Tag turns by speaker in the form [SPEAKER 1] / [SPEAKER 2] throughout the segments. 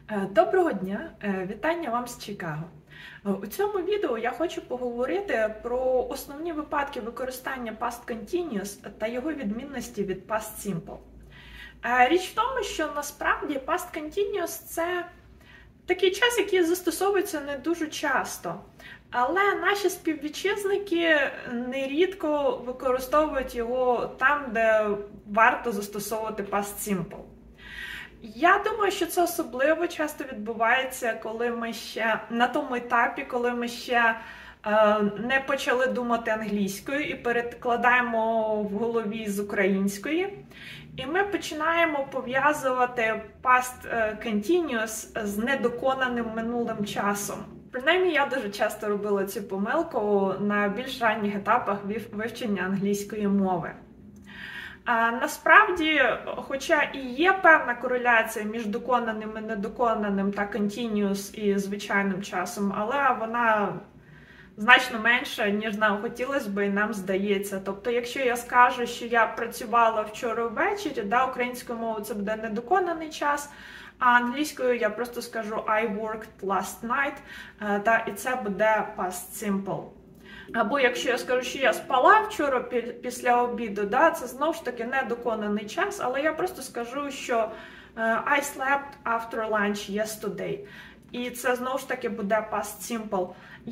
[SPEAKER 1] Доброго дня! Вітання вам з Чикаго! У цьому відео я хочу поговорити про основні випадки використання past continuous та його відмінності від past simple. Річ в тому, що насправді past continuous – це такий час, який застосовується не дуже часто. Але наші співвітчизники нерідко використовують його там, де варто застосовувати past simple. Я думаю, що це особливо часто відбувається, коли ми ще на тому етапі, коли ми ще не почали думати англійською і перекладаємо в голові з української. І ми починаємо пов'язувати past continuous з недоконаним минулим часом. Принаймні, я дуже часто робила цю помилку на більш ранніх етапах вивчення англійської мови. Насправді, хоча і є певна кореляція між доконаним і недоконаним та continuous і звичайним часом, але вона значно менша, ніж нам хотілося б і нам здається. Тобто, якщо я скажу, що я працювала вчора ввечері, українською мовою це буде недоконаний час, а англійською я просто скажу I worked last night, і це буде past simple. Або якщо я скажу, що я спала вчора після обіду, це знову ж таки недоконаний час, але я просто скажу, що I slept after lunch yesterday. І це знову ж таки буде past simple.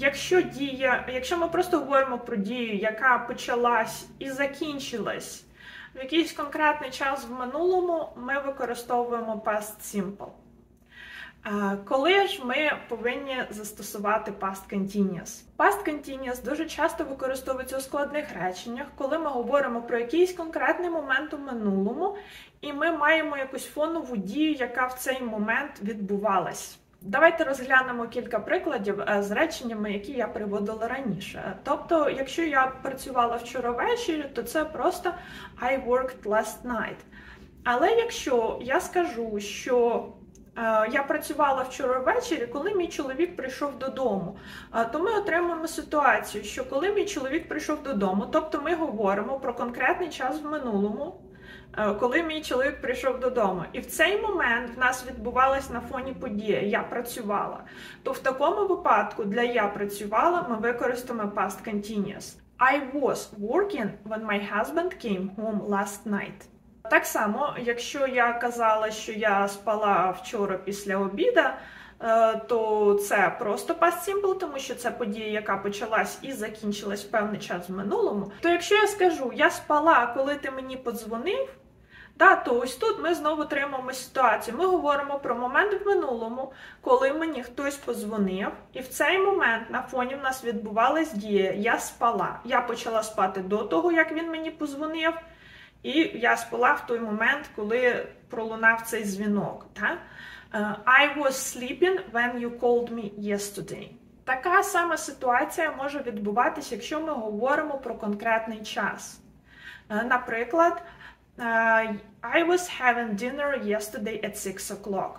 [SPEAKER 1] Якщо ми просто говоримо про дію, яка почалась і закінчилась в якийсь конкретний час в минулому, ми використовуємо past simple. Коли ж ми повинні застосувати past continuous? Past continuous дуже часто використовується у складних реченнях, коли ми говоримо про якийсь конкретний момент у минулому, і ми маємо якусь фонову дію, яка в цей момент відбувалась. Давайте розглянемо кілька прикладів з реченнями, які я приводила раніше. Тобто, якщо я працювала вчора ввечері, то це просто I worked last night. Але якщо я скажу, що я працювала вчора ввечері, коли мій чоловік прийшов додому, то ми отримаємо ситуацію, що коли мій чоловік прийшов додому, тобто ми говоримо про конкретний час в минулому, коли мій чоловік прийшов додому. І в цей момент в нас відбувалась на фоні подія «я працювала». То в такому випадку для «я працювала» ми використаємо past continuous. I was working when my husband came home last night. Так само, якщо я казала, що я спала вчора після обіда, то це просто past simple, тому що це подія, яка почалась і закінчилась в певний час в минулому. То якщо я скажу, я спала, коли ти мені подзвонив, то ось тут ми знову отримаємо ситуацію. Ми говоримо про момент в минулому, коли мені хтось подзвонив, і в цей момент на фоні в нас відбувалась дія «я спала». Я почала спати до того, як він мені подзвонив, і я спала в той момент, коли пролунав цей дзвінок. I was sleeping when you called me yesterday. Така сама ситуація може відбуватися, якщо ми говоримо про конкретний час. Наприклад, I was having dinner yesterday at 6 o'clock.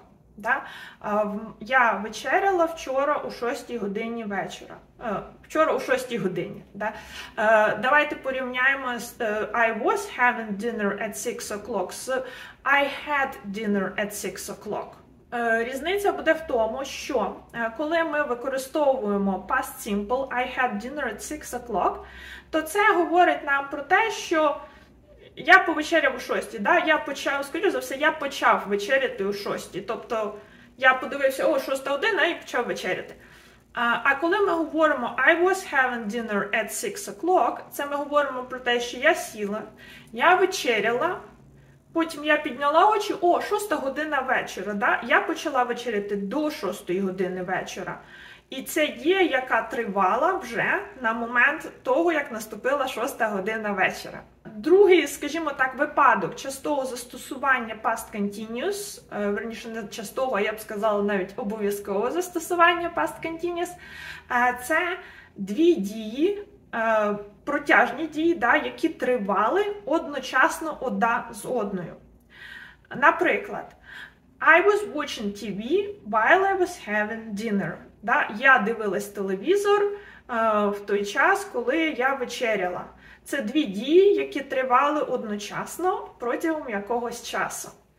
[SPEAKER 1] Я вечеряла вчора о 6 годині вечора. Вчора о 6 годині. Давайте порівняємо з I was having dinner at 6 o'clock з I had dinner at 6 o'clock. Різниця буде в тому, що коли ми використовуємо past simple I had dinner at 6 o'clock, то це говорить нам про те, що я повечеряв о 6, скоріше за все, я почав вечеряти о 6. Тобто, я подивився, 6 година і почав вечеряти. А коли ми говоримо I was having dinner at 6 o'clock, це ми говоримо про те, що я сіла, я вечеряла, потім я підняла очі, 6 година вечора, я почала вечеряти до 6 години вечора. І це є, яка тривала вже на момент того, як наступила 6 година вечора. Другий, скажімо так, випадок частого застосування past continuous, верніше не частого, а я б сказала навіть обов'язкового застосування past continuous, це дві дії, протяжні дії, які тривали одночасно одна з одною. Наприклад, I was watching TV while I was having dinner. Я дивилась телевізор в той час, коли я вечеряла. Це дві дії, які тривали одночасно протягом якогось часу.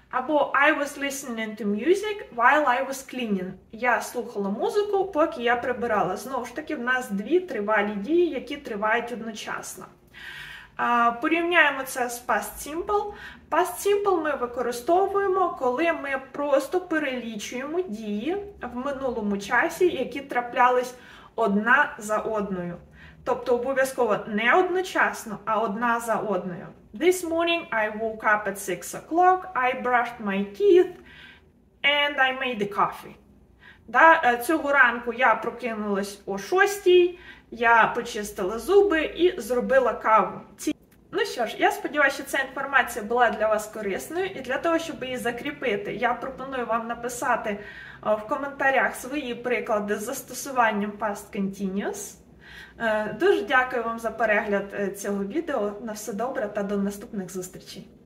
[SPEAKER 1] Або I was listening to music while I was cleaning. Я слухала музику, поки я прибирала. Знову ж таки, в нас дві тривалі дії, які тривають одночасно. Порівняємо це з past simple. Past simple ми використовуємо, коли ми просто перелічуємо дії в минулому часі, які траплялись одна за одною. Тобто обов'язково не одночасно, а одна за одною. This morning I woke up at 6 o'clock, I brushed my teeth and I made a coffee. Цього ранку я прокинулась о 6, я почистила зуби і зробила каву. Ну що ж, я сподіваюся, що ця інформація була для вас корисною, і для того, щоб її закріпити, я пропоную вам написати в коментарях свої приклади з застосуванням Past Continuous. Дуже дякую вам за перегляд цього відео. На все добре та до наступних зустрічей!